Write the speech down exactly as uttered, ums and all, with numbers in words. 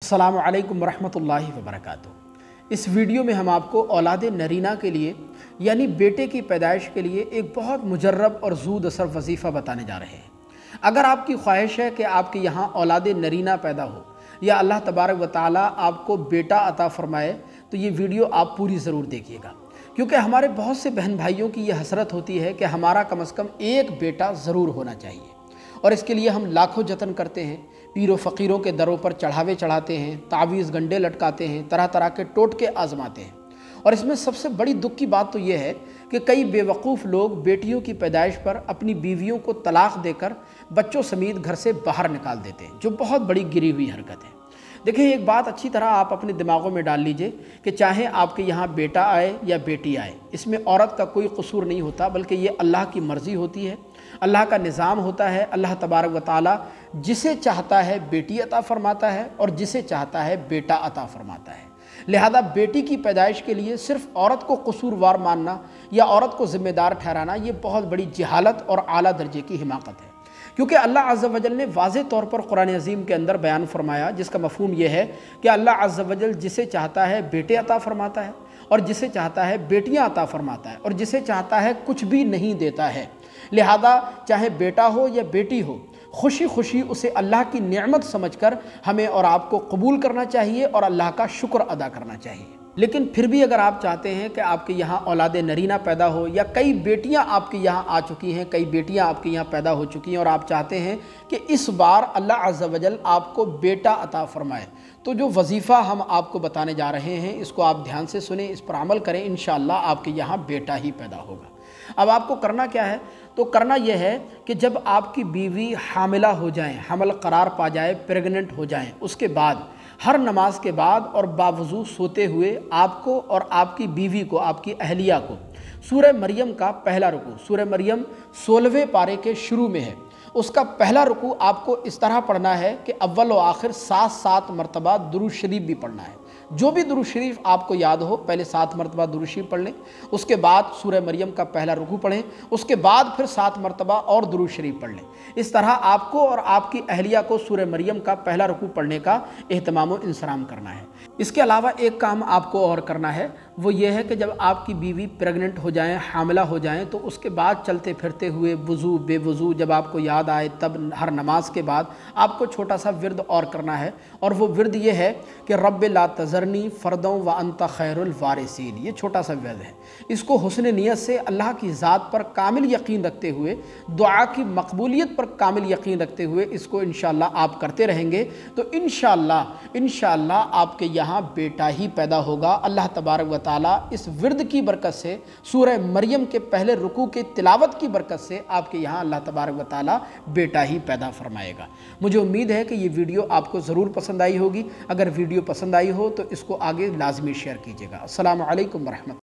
अस्सलामु अलैकुम वरहमतुल्लाहि वबरकातुहू। इस वीडियो में हम आपको औलाद नरीना के लिए यानी बेटे की पैदाइश के लिए एक बहुत मुजर्रब और ज़ूद असर वजीफ़ा बताने जा रहे हैं। अगर आपकी ख्वाहिश है कि आपके यहाँ औलाद नरीना पैदा हो या अल्लाह तबारक व तआला आपको बेटा अता फ़रमाए तो ये वीडियो आप पूरी ज़रूर देखिएगा, क्योंकि हमारे बहुत से बहन भाइयों की ये हसरत होती है कि हमारा कम अज़ कम एक बेटा ज़रूर होना चाहिए, और इसके लिए हम लाखों जतन करते हैं, पीरों फ़कीरों के दरों पर चढ़ावे चढ़ाते हैं, तावीज़ गंडे लटकाते हैं, तरह तरह के टोटके आजमाते हैं। और इसमें सबसे बड़ी दुख की बात तो ये है कि कई बेवकूफ़ लोग बेटियों की पैदाइश पर अपनी बीवियों को तलाक़ देकर बच्चों समेत घर से बाहर निकाल देते हैं, जो बहुत बड़ी गिरी हुई हरकत है। देखिए, एक बात अच्छी तरह आप अपने दिमागों में डाल लीजिए कि चाहे आपके यहाँ बेटा आए या बेटी आए, इसमें औरत का कोई कसूर नहीं होता, बल्कि ये अल्लाह की मर्ज़ी होती है, अल्लाह का निज़ाम होता है। अल्लाह तबारक व तआला जिसे चाहता है बेटी अता फ़रमाता है और जिसे चाहता है बेटा अता फ़रमाता है। लिहाजा बेटी की पैदाइश के लिए सिर्फ़ औरत को कसूरवार मानना या औरत को ज़िम्मेदार ठहराना, ये बहुत बड़ी जहालत और आला दर्जे की हिमाकत है, क्योंकि अल्लाह अज़्ज़ व जल ने वाज़ेह तौर पर कुरान अज़ीम के अंदर बयान फरमाया, जिसका मफ़हूम यह है कि अल्लाह अज़्ज़ व जल जिसे चाहता है बेटे अता फ़रमाता है और जिसे चाहता है बेटियां अता फ़रमाता है और जिसे चाहता है कुछ भी नहीं देता है। लिहाजा चाहे बेटा हो या बेटी हो, खुशी खुशी उसे अल्लाह की नेमत समझकर हमें और आपको कबूल करना चाहिए और अल्लाह का शुक्र अदा करना चाहिए। लेकिन फिर भी अगर आप चाहते हैं कि आपके यहाँ औलाद नरीना पैदा हो, या कई बेटियां आपके यहाँ आ चुकी हैं, कई बेटियां आपके यहाँ पैदा हो चुकी हैं और आप चाहते हैं कि इस बार अल्लाह अज़्ज़ व जल आपको बेटा अता फ़रमाए, तो जो वजीफ़ा हम आपको बताने जा रहे हैं इसको आप ध्यान से सुने, इस पर अमल करें, इंशाअल्लाह आपके यहाँ बेटा ही पैदा होगा। अब आपको करना क्या है? तो करना यह है कि जब आपकी बीवी हामिला हो जाए, हमल करार पा जाए, प्रेग्नेंट हो जाएं, उसके बाद हर नमाज के बाद और बावजूद सोते हुए आपको और आपकी बीवी को, आपकी अहलिया को सूरह मरियम का पहला रुकू, सूरह मरियम सोलहवें पारे के शुरू में है, उसका पहला रुकू आपको इस तरह पढ़ना है कि अव्वल व आखिर सात सात मरतबा दुरूद शरीफ भी पढ़ना है। जो भी दुरूद शरीफ आपको याद हो, पहले सात मरतबा दुरूद शरीफ पढ़ लें, उसके बाद सूरह मरियम का पहला रुकू पढ़ें, उसके बाद फिर सात मरतबा और दुरूद शरीफ पढ़ लें। इस तरह आपको और आपकी अहलिया को सूरह मरियम का पहला रुकू पढ़ने का एहतमाम व इंसराम करना है। इसके अलावा एक काम आपको और करना है, वो ये है कि जब आपकी बीवी प्रेग्नेंट हो जाएं, हामिला हो जाएं, तो उसके बाद चलते फिरते हुए वज़ू बेवज़ू जब आपको याद आए, तब हर नमाज के बाद आपको छोटा सा विर्द और करना है, और वो विर्द ये है कि रब्ब ला तज़रनी फ़र्दों व अंत खैरुल वारिसीन। ये छोटा सा विर्द है, इसको हुस्न नियत से अल्लाह की ज़ात पर कामिल यकीन रखते हुए, दुआ की मकबूलियत पर कामिल यकीन रखते हुए इसको इंशाअल्लाह आप करते रहेंगे, तो इंशाअल्लाह इंशाअल्लाह आपके यहाँ बेटा ही पैदा होगा। अल्लाह तबारक व तआला इस विर्द की बरकत से, सूरह मरियम के पहले रुकू के तिलावत की बरकत से आपके यहाँ अल्लाह तबारक व तआला बेटा ही पैदा फरमाएगा। मुझे उम्मीद है कि ये वीडियो आपको ज़रूर पसंद आई होगी। अगर वीडियो पसंद आई हो तो इसको आगे लाजमी शेयर कीजिएगा। अस्सलामु अलैकुम वरहमतुल्लाह।